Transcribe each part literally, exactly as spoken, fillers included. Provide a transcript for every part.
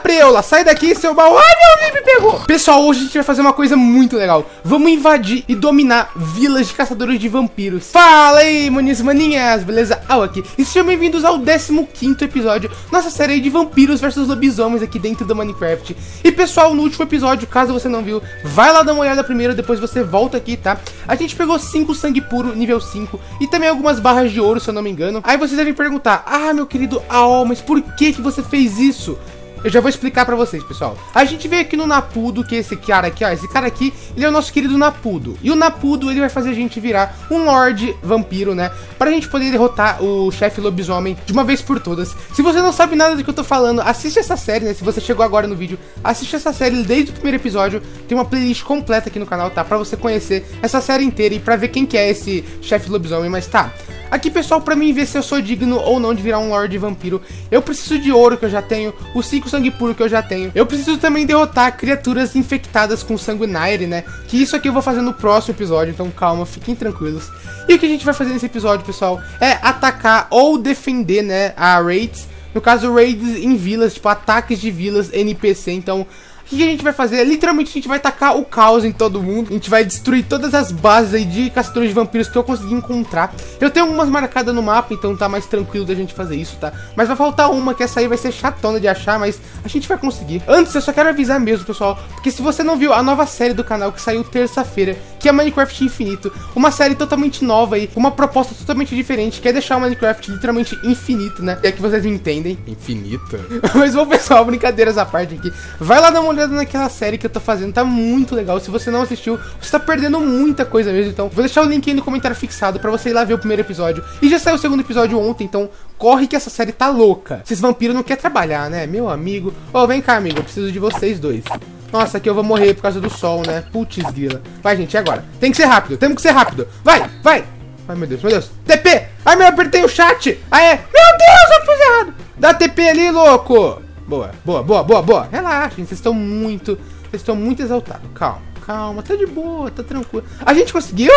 preula, sai daqui, seu mal. Ai, meu Deus, me pegou. Pessoal, hoje a gente vai fazer uma coisa muito legal. Vamos invadir e dominar vilas de caçadores de vampiros. Fala aí, maninhos e maninhas, beleza? Ao aqui. E sejam bem-vindos ao décimo quinto episódio, nossa série de vampiros versus lobisomens aqui dentro do Minecraft. E pessoal, no último episódio, caso você não viu, vai lá dar uma olhada primeiro, depois você volta aqui, tá? A gente pegou cinco sangue puro, nível cinco, e também algumas barras de ouro, se eu não me engano. Aí vocês devem perguntar, ah, meu querido Aol, mas por que que você fez isso? Eu já vou explicar pra vocês, pessoal. A gente veio aqui no Napudo, que é esse cara aqui, ó. Esse cara aqui, ele é o nosso querido Napudo. E o Napudo, ele vai fazer a gente virar um Lorde Vampiro, né? Pra gente poder derrotar o chefe lobisomem de uma vez por todas. Se você não sabe nada do que eu tô falando, assiste essa série, né? Se você chegou agora no vídeo, assiste essa série desde o primeiro episódio. Tem uma playlist completa aqui no canal, tá? Pra você conhecer essa série inteira e pra ver quem que é esse chefe lobisomem. Mas tá... Aqui, pessoal, pra mim ver se eu sou digno ou não de virar um Lorde Vampiro, eu preciso de ouro que eu já tenho, os cinco sangue puro que eu já tenho. Eu preciso também derrotar criaturas infectadas com sanguinare, né? Que isso aqui eu vou fazer no próximo episódio, então calma, fiquem tranquilos. E o que a gente vai fazer nesse episódio, pessoal, é atacar ou defender, né, a raids. No caso, raids em vilas, tipo ataques de vilas N P C, então... O que a gente vai fazer? Literalmente a gente vai tacar o caos em todo mundo. A gente vai destruir todas as bases aí de caçadores de vampiros que eu consegui encontrar. Eu tenho algumas marcadas no mapa, então tá mais tranquilo da gente fazer isso, tá? Mas vai faltar uma, que essa aí vai ser chatona de achar, mas a gente vai conseguir. Antes, eu só quero avisar mesmo, pessoal, porque se você não viu a nova série do canal que saiu terça-feira, que é Minecraft Infinito, uma série totalmente nova aí, uma proposta totalmente diferente, que é deixar o Minecraft literalmente infinito, né? É que vocês me entendem. Infinito. Mas bom, pessoal, brincadeiras à parte aqui. Vai lá dar uma olhada naquela série que eu tô fazendo, tá muito legal. Se você não assistiu, você tá perdendo muita coisa mesmo. Então, vou deixar o link aí no comentário fixado pra você ir lá ver o primeiro episódio. E já saiu o segundo episódio ontem, então corre que essa série tá louca. Esses vampiros não querem trabalhar, né? Meu amigo. Ô, oh, vem cá, amigo, eu preciso de vocês dois. Nossa, aqui eu vou morrer por causa do sol, né? Putz, grila. Vai, gente, e agora? Tem que ser rápido, temos que ser rápido. Vai, vai. Ai, meu Deus, meu Deus. T P! Ai, meu, apertei o chat. Ah, é. Meu Deus, eu fiz errado. Dá T P ali, louco. Boa, boa, boa, boa, boa. Relaxa, vocês estão muito... Vocês estão muito exaltados. Calma, calma. Tá de boa, tá tranquilo. A gente conseguiu?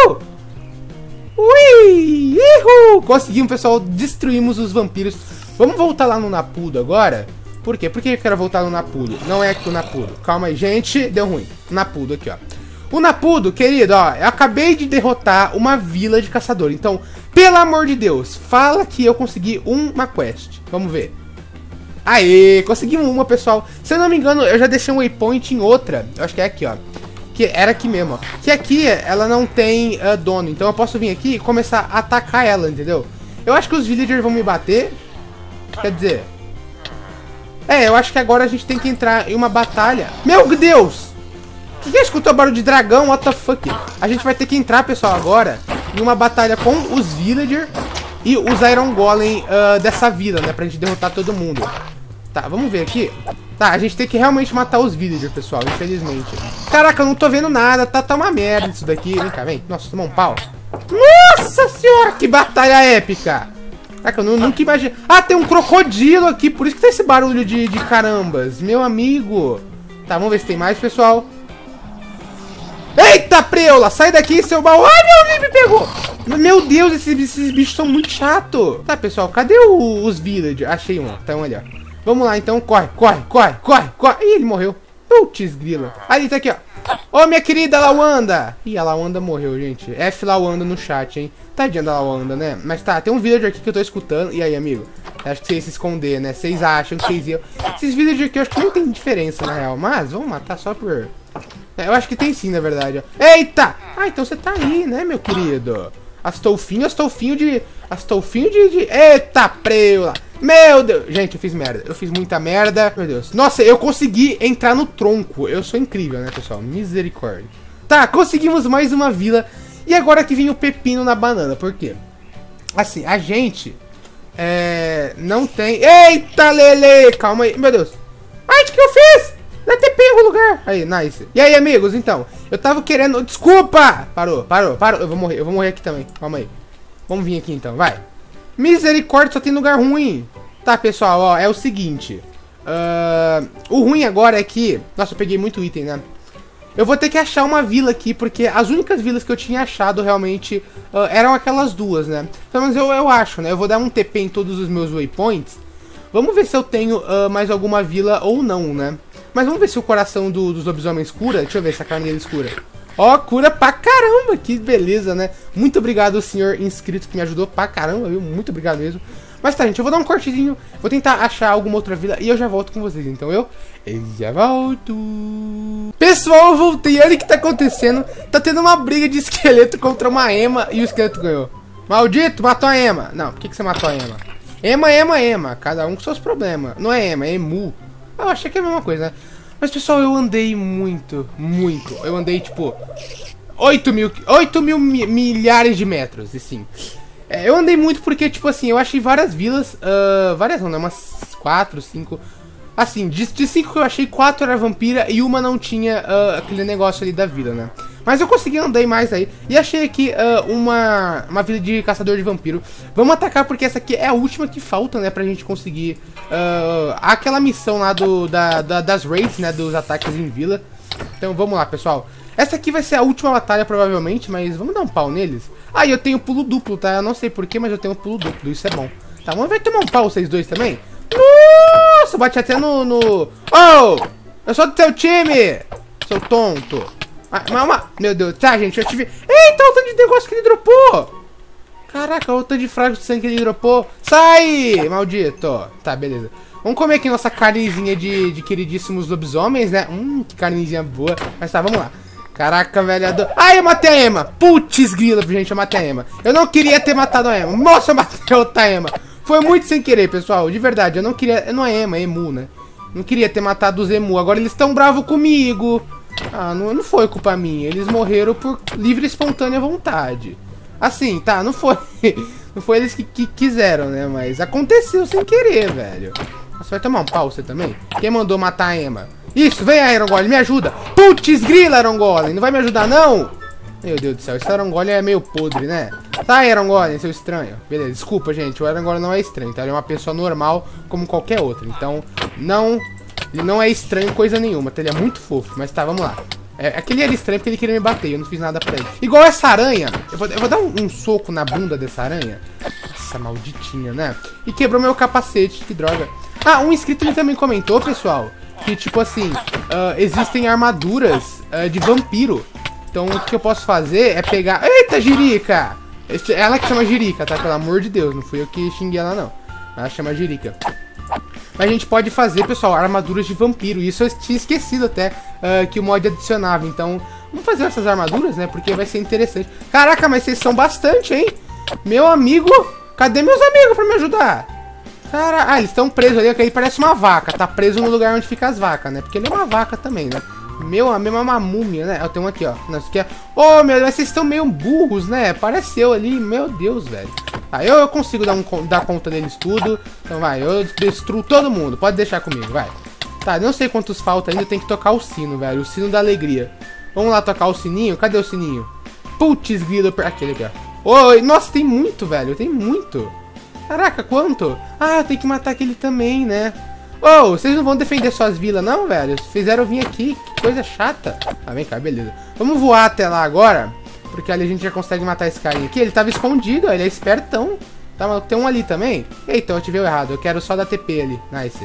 Ui! Ihu! Conseguimos, pessoal. Destruímos os vampiros. Vamos voltar lá no Napudo agora. Por quê? Por que eu quero voltar no Napudo? Não é aqui o Napudo. Calma aí, gente. Deu ruim. Napudo aqui, ó. O Napudo, querido, ó. Eu acabei de derrotar uma vila de caçador. Então, pelo amor de Deus, fala que eu consegui uma quest. Vamos ver. Aê, conseguimos uma, pessoal. Se eu não me engano, eu já deixei um waypoint em outra. Eu acho que é aqui, ó. Que era aqui mesmo, ó. Que aqui, ela não tem uh, dono. Então eu posso vir aqui e começar a atacar ela, entendeu? Eu acho que os villagers vão me bater. Quer dizer... É, eu acho que agora a gente tem que entrar em uma batalha. Meu Deus! Que que é? Escutou barulho de dragão? What the fuck? A gente vai ter que entrar, pessoal, agora em uma batalha com os villagers e os Iron Golem uh, dessa vila, né? Pra gente derrotar todo mundo. Tá, vamos ver aqui. Tá, a gente tem que realmente matar os villagers, pessoal, infelizmente. Caraca, eu não tô vendo nada. Tá, tá uma merda isso daqui. Vem cá, vem. Nossa, tomou um pau. Nossa senhora, que batalha épica. Caraca, eu não, nunca imaginei. Ah, tem um crocodilo aqui. Por isso que tá esse barulho de, de carambas. Meu amigo. Tá, vamos ver se tem mais, pessoal. Eita, preula, sai daqui, seu mal. Ai, meu Deus, me pegou. Meu Deus, esses, esses bichos são muito chatos. Tá, pessoal, cadê o, os villagers? Achei um, tá, um ali, ó. Vamos lá, então, corre, corre, corre, corre, corre. Ih, ele morreu. Putz, grila. Ali, tá aqui, ó. Ô, minha querida Lawanda. Ih, a Lawanda morreu, gente. F Lawanda no chat, hein. Tadinha da Lawanda, né? Mas tá, tem um villager aqui que eu tô escutando. E aí, amigo? Acho que vocês se esconder, né? Vocês acham que vocês iam... Esses villagers aqui eu acho que não tem diferença, na real. Mas vamos matar só por... Eu acho que tem sim, na verdade, ó. Eita! Ah, então você tá aí, né, meu querido? Astolfinho, Astolfinho de... Astolfinho de... de... Eita, preula! Meu Deus! Gente, eu fiz merda. Eu fiz muita merda. Meu Deus. Nossa, eu consegui entrar no tronco. Eu sou incrível, né, pessoal? Misericórdia. Tá, conseguimos mais uma vila. E agora que vem o pepino na banana. Por quê? Assim, a gente... É... Não tem... Eita, Lele! Calma aí. Meu Deus. Ai, o que eu fiz? Dá T P em algum lugar. Aí, nice. E aí, amigos, então. Eu tava querendo... Desculpa! Parou, parou, parou. Eu vou morrer. Eu vou morrer aqui também. Calma aí. Vamos vir aqui, então. Vai. Misericórdia, só tem lugar ruim. Tá, pessoal, ó, é o seguinte. Uh, o ruim agora é que... Nossa, eu peguei muito item, né? Eu vou ter que achar uma vila aqui, porque as únicas vilas que eu tinha achado realmente uh, eram aquelas duas, né? Pelo menos eu, eu acho, né? Eu vou dar um T P em todos os meus waypoints. Vamos ver se eu tenho uh, mais alguma vila ou não, né? Mas vamos ver se o coração do, dos lobisomens cura. Deixa eu ver se a carne deles cura. Ó, cura pra caramba, que beleza, né? Muito obrigado, senhor inscrito, que me ajudou pra caramba, viu? Muito obrigado mesmo. Mas tá, gente, eu vou dar um cortezinho, vou tentar achar alguma outra vila e eu já volto com vocês. Então eu, eu já volto. Pessoal, eu voltei, olha o que tá acontecendo. Tá tendo uma briga de esqueleto contra uma ema e o esqueleto ganhou. Maldito, matou a ema. Não, por que, que você matou a ema? Ema, ema, ema, cada um com seus problemas. Não é ema, é emu. Eu achei que é a mesma coisa, né? Mas, pessoal, eu andei muito, muito. Eu andei, tipo, oito mil, oito mil mi milhares de metros, assim. É, eu andei muito porque, tipo assim, eu achei várias vilas, uh, várias não, né? Umas quatro, cinco. Assim, de, de cinco que eu achei, quatro era vampira e uma não tinha uh, aquele negócio ali da vila, né? Mas eu consegui andar mais aí e achei aqui uh, uma, uma vila de caçador de vampiro. Vamos atacar porque essa aqui é a última que falta, né? Pra gente conseguir uh, aquela missão lá do, da, da, das raids, né? Dos ataques em vila. Então vamos lá, pessoal. Essa aqui vai ser a última batalha provavelmente, mas vamos dar um pau neles. Ah, e eu tenho pulo duplo, tá? Eu não sei porquê, mas eu tenho pulo duplo, isso é bom. Tá, vamos ver tomar um pau vocês dois também? Nossa, bate até no... no... Oh! Eu sou do teu time! Seu tonto. Ah, mas, meu Deus, tá, gente, eu tive... Eita, o tanto de negócio que ele dropou! Caraca, o tanto de frágil de sangue que ele dropou. Sai, maldito! Tá, beleza. Vamos comer aqui nossa carnezinha de, de queridíssimos lobisomens, né? Hum, que carnezinha boa. Mas tá, vamos lá. Caraca, velho. Adoro... Ai, eu matei a ema. Putz, grila, gente, eu matei a ema. Eu não queria ter matado a ema. Nossa, eu matei a outra ema. Foi muito sem querer, pessoal. De verdade, eu não queria... Não é ema, é emu, né? Não queria ter matado os emu. Agora eles estão bravos comigo. Ah, não, não foi culpa minha. Eles morreram por livre e espontânea vontade. Assim, tá, não foi. Não foi eles que, que quiseram, né? Mas aconteceu sem querer, velho. Você vai tomar um pau, você também? Quem mandou matar a ema? Isso, vem aí, Iron Golem, me ajuda. Putz, grila, Iron Golem. Não vai me ajudar, não? Meu Deus do céu, esse Iron Golem é meio podre, né? Tá, Iron Golem, seu estranho. Beleza, desculpa, gente. O Iron Golem não é estranho, tá? Ele é uma pessoa normal, como qualquer outra. Então, não... Ele não é estranho coisa nenhuma, tá? Ele é muito fofo, mas tá, vamos lá. É, aquele era estranho porque ele queria me bater, eu não fiz nada pra ele. Igual essa aranha. Eu vou, eu vou dar um, um soco na bunda dessa aranha. Nossa, malditinha, né? E quebrou meu capacete, que droga. Ah, um inscrito ele também comentou, pessoal, que tipo assim, uh, existem armaduras uh, de vampiro. Então o que eu posso fazer é pegar... Eita, Jirica! Ela que chama Jirica, tá? Pelo amor de Deus, não fui eu que xinguei ela, não. Ela chama Jirica. Mas a gente pode fazer, pessoal, armaduras de vampiro. Isso eu tinha esquecido até uh, que o mod adicionava. Então, vamos fazer essas armaduras, né? Porque vai ser interessante. Caraca, mas vocês são bastante, hein? Meu amigo, cadê meus amigos pra me ajudar? Cara, ah, eles estão presos ali, que aí parece uma vaca. Tá preso no lugar onde fica as vacas, né? Porque ele é uma vaca também, né? Meu amigo é uma múmia, né? Eu tenho um aqui, ó. Não, isso aqui é... Oh, meu Deus, vocês estão meio burros, né? Apareceu ali, meu Deus, velho. Ah, eu, eu consigo dar, um, dar conta deles tudo. Então vai, eu destruo todo mundo. Pode deixar comigo, vai. Tá, não sei quantos falta ainda. Tem que tocar o sino, velho. O sino da alegria. Vamos lá tocar o sininho. Cadê o sininho? Putz, grilo. Aquele aqui, ó. Oi, nossa, tem muito, velho. Tem muito. Caraca, quanto? Ah, eu tenho que matar aquele também, né? Ô, oh, vocês não vão defender suas vilas, não, velho? Fizeram vir aqui. Que coisa chata. Ah, vem cá, beleza. Vamos voar até lá agora. Porque ali a gente já consegue matar esse carinha aqui. Ele tava escondido, ó, ele é espertão. Tá, tem um ali também. Eita, eu ativei o errado. Eu quero só dar T P ali. Nice.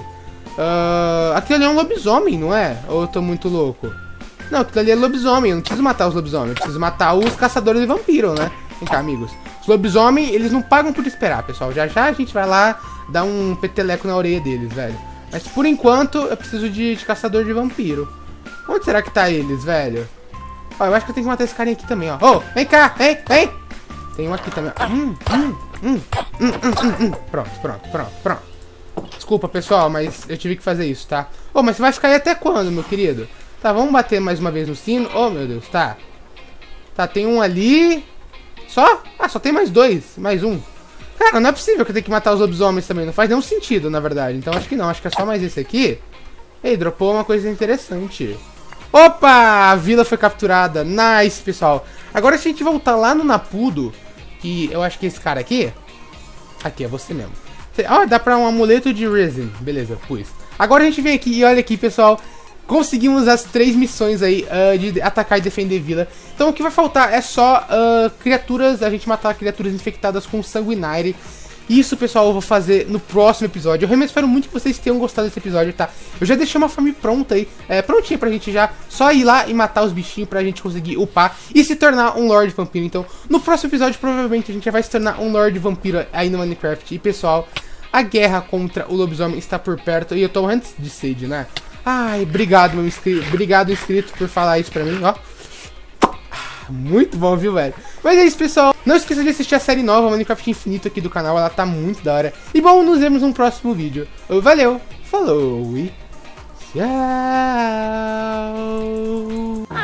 Uh, aquilo ali é um lobisomem, não é? Ou eu tô muito louco? Não, aquilo ali é lobisomem. Eu não preciso matar os lobisomens. Eu preciso matar os caçadores de vampiro, né? Vem cá, amigos. Os lobisomens, eles não pagam por esperar, pessoal. Já já a gente vai lá dar um peteleco na orelha deles, velho. Mas por enquanto, eu preciso de, de caçador de vampiro. Onde será que tá eles, velho? Ó, eu acho que eu tenho que matar esse carinha aqui também, ó. Ô, oh, vem cá, vem, vem. Tem um aqui também. Hum, hum, hum, hum, hum, hum. Pronto, pronto, pronto, pronto. Desculpa, pessoal, mas eu tive que fazer isso, tá? Ô, oh, mas você vai ficar aí até quando, meu querido? Tá, vamos bater mais uma vez no sino. Oh, meu Deus, tá. Tá, tem um ali. Só? Ah, só tem mais dois. Mais um. Cara, não é possível que eu tenha que matar os lobisomens também. Não faz nenhum sentido, na verdade. Então acho que não. Acho que é só mais esse aqui. Ei, dropou uma coisa interessante. Opa! A vila foi capturada. Nice, pessoal. Agora se a gente voltar lá no Napudo, que eu acho que é esse cara aqui. Aqui, é você mesmo. Ó, oh, dá pra um amuleto de resin. Beleza, pus. Agora a gente vem aqui e olha aqui, pessoal. Conseguimos as três missões aí uh, de atacar e defender vila. Então o que vai faltar é só uh, criaturas, a gente matar criaturas infectadas com sanguinare. Isso, pessoal, eu vou fazer no próximo episódio. Eu realmente espero muito que vocês tenham gostado desse episódio, tá? Eu já deixei uma farm pronta aí, é, prontinha pra gente já só ir lá e matar os bichinhos pra gente conseguir upar e se tornar um Lord Vampiro. Então, no próximo episódio, provavelmente, a gente já vai se tornar um Lord Vampiro aí no Minecraft. E, pessoal, a guerra contra o lobisomem está por perto e eu tô morrendo de sede, né? Ai, obrigado, meu inscrito. Obrigado, inscrito, por falar isso pra mim, ó. Muito bom, viu, velho? Mas é isso, pessoal. Não esqueça de assistir a série nova, Minecraft Infinito, aqui do canal. Ela tá muito da hora. E bom, nos vemos no próximo vídeo. Valeu, falou e tchau.